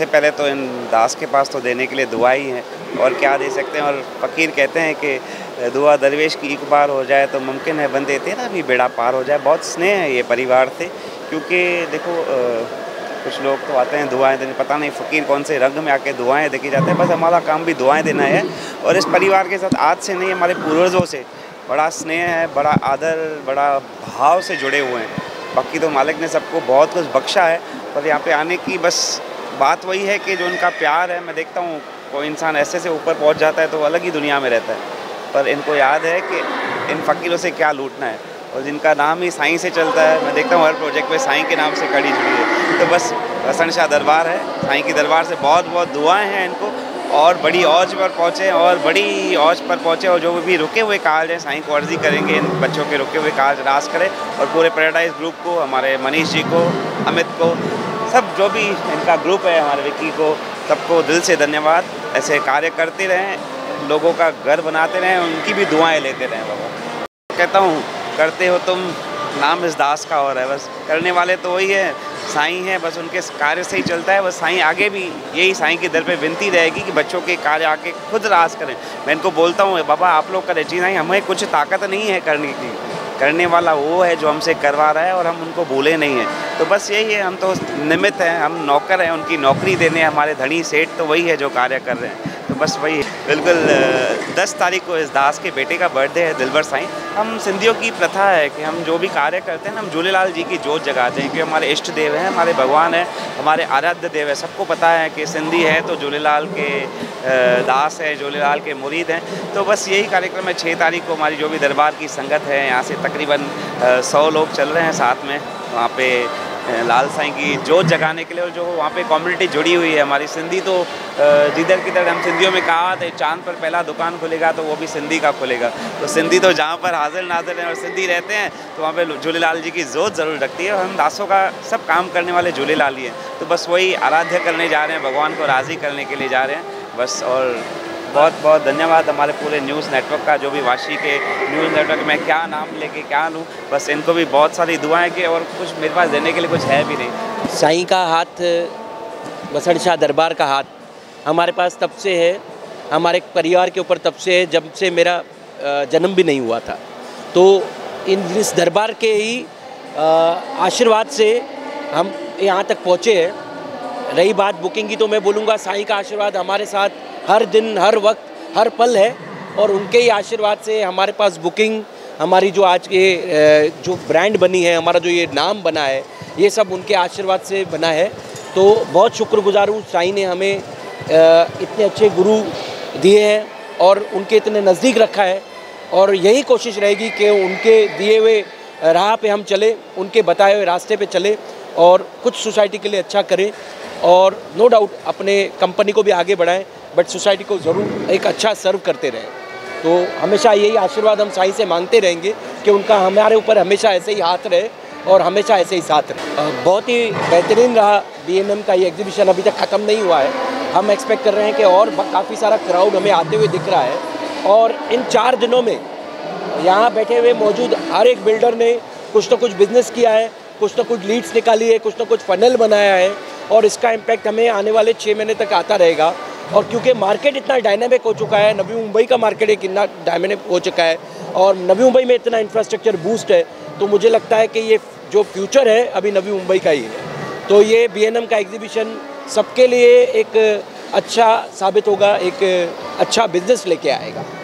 सबसे पहले तो इन दास के पास तो देने के लिए दुआ ही है, और क्या दे सकते हैं। और फ़कीर कहते हैं कि दुआ दरवेश की एक बार हो जाए तो मुमकिन है बंदे तेरा भी बेड़ा पार हो जाए। बहुत स्नेह है ये परिवार से, क्योंकि देखो कुछ लोग तो आते हैं दुआएं देने, पता नहीं फ़कीर कौन से रंग में आके दुआएं देके जाते हैं। बस हमारा काम भी दुआएं देना है, और इस परिवार के साथ आज से नहीं, हमारे पूर्वजों से बड़ा स्नेह है, बड़ा आदर, बड़ा भाव से जुड़े हुए हैं। बाकी तो मालिक ने सबको बहुत कुछ बख्शा है, पर यहाँ पे आने की बस बात वही है कि जो उनका प्यार है, मैं देखता हूँ कोई इंसान ऐसे से ऊपर पहुँच जाता है तो अलग ही दुनिया में रहता है, पर इनको याद है कि इन फ़कीरों से क्या लूटना है, और जिनका नाम ही साईं से चलता है। मैं देखता हूँ हर प्रोजेक्ट में साईं के नाम से कड़ी जुड़ी है, तो बस वसण शाह दरबार है, साईं की दरबार से बहुत बहुत दुआएं हैं इनको, और बड़ी औज पर पहुँचे, और बड़ी औज पर पहुँचे, और जो भी रुके हुए काज हैं साईं को अर्जी करेंगे इन बच्चों के रुके हुए काज रास करें। और पूरे पैराडाइज ग्रुप को, हमारे मनीष जी को, अमित को, सब जो भी इनका ग्रुप है, हमारे विक्की को, सबको दिल से धन्यवाद। ऐसे कार्य करते रहें, लोगों का घर बनाते रहें, उनकी भी दुआएं लेते रहें। बाबा कहता हूँ करते हो तुम, नाम इस दास का और है, बस करने वाले तो वही है, साईं है, बस उनके कार्य से ही चलता है। बस साईं आगे भी यही साईं के दर पे विनती रहेगी कि बच्चों के कार्य आके खुद रास करें। मैं इनको बोलता हूँ बाबा आप लोग करें, जी नहीं, हमें कुछ ताकत नहीं है करने की, करने वाला वो है जो हमसे करवा रहा है, और हम उनको भूले नहीं हैं। तो बस यही है, हम तो निमित्त हैं, हम नौकर हैं, उनकी नौकरी देने हमारे धनी सेठ तो वही है जो कार्य कर रहे हैं। तो बस वही बिल्कुल 10 तारीख को इस दास के बेटे का बर्थडे है, दिलबर साईं। हम सिंधियों की प्रथा है कि हम जो भी कार्य करते हैं ना, हम झूलेलाल जी की जोत जगाते हैं, क्योंकि हमारे इष्ट देव हैं, हमारे भगवान हैं, हमारे आराध्य देव है। सबको पता है कि सिंधी है तो झूलेलाल के दास है, झूलेलाल के मुरीद हैं। तो बस यही कार्यक्रम है। 6 तारीख को हमारी जो भी दरबार की संगत है, यहाँ से तकरीबन 100 लोग चल रहे हैं साथ में, वहाँ पे लाल साईं की जोत जगाने के लिए। और जो वहाँ पे कम्युनिटी जुड़ी हुई है हमारी सिंधी, तो जिधर किधर हम सिंधियों में कहा था चांद पर पहला दुकान खुलेगा, तो वो भी सिंधी का खुलेगा। तो सिंधी तो जहाँ पर हाजिर नाजिर हैं और सिंधी रहते हैं, तो वहाँ पे झूलेलाल जी की जोत ज़रूर रखती है, और हम दासों का सब काम करने वाले झूलेलाल ही हैं। तो बस वही आराध्य करने जा रहे हैं, भगवान को राज़ी करने के लिए जा रहे हैं बस। और बहुत बहुत धन्यवाद हमारे पूरे न्यूज़ नेटवर्क का, जो भी वाशी के न्यूज़ नेटवर्क में क्या नाम लेके क्या लूँ, बस इनको भी बहुत सारी दुआएं कि, और कुछ मेरे पास देने के लिए कुछ है भी नहीं। साईं का हाथ, वसण शाह दरबार का हाथ हमारे पास तब से है, हमारे परिवार के ऊपर तब से है जब से मेरा जन्म भी नहीं हुआ था। तो इस दरबार के ही आशीर्वाद से हम यहाँ तक पहुँचे हैं। रही बात बुकिंग की, तो मैं बोलूँगा साईं का आशीर्वाद हमारे साथ हर दिन, हर वक्त, हर पल है, और उनके ही आशीर्वाद से हमारे पास बुकिंग, हमारी जो आज के जो ब्रांड बनी है, हमारा जो ये नाम बना है, ये सब उनके आशीर्वाद से बना है। तो बहुत शुक्रगुजार हूँ, साईं ने हमें इतने अच्छे गुरु दिए हैं और उनके इतने नज़दीक रखा है, और यही कोशिश रहेगी कि उनके दिए हुए राह पे हम चले, उनके बताए हुए रास्ते पे चले, और कुछ सोसाइटी के लिए अच्छा करें, और नो डाउट अपने कंपनी को भी आगे बढ़ाएं, बट सोसाइटी को ज़रूर एक अच्छा सर्व करते रहें। तो हमेशा यही आशीर्वाद हम साईं से मांगते रहेंगे कि उनका हमारे ऊपर हमेशा ऐसे ही हाथ रहे, और हमेशा ऐसे ही साथ रहे। बहुत ही बेहतरीन रहा बीएनएम का ये एग्जीबिशन, अभी तक ख़त्म नहीं हुआ है। हम एक्सपेक्ट कर रहे हैं कि और काफ़ी सारा क्राउड हमें आते हुए दिख रहा है, और इन 4 दिनों में यहाँ बैठे हुए मौजूद हर एक बिल्डर ने कुछ तो कुछ बिजनेस किया है, कुछ तो कुछ लीड्स निकाली है, कुछ तो कुछ फनल बनाया है, और इसका इम्पैक्ट हमें आने वाले 6 महीने तक आता रहेगा। और क्योंकि मार्केट इतना डायनामिक हो चुका है, नवी मुंबई का मार्केट एक इतना डायनामिक हो चुका है, और नवी मुंबई में इतना इंफ्रास्ट्रक्चर बूस्ट है, तो मुझे लगता है कि ये जो फ्यूचर है अभी नवी मुंबई का ही है। तो ये बीएनएम का एग्जीबिशन सबके लिए एक अच्छा साबित होगा, एक अच्छा बिजनेस लेके आएगा।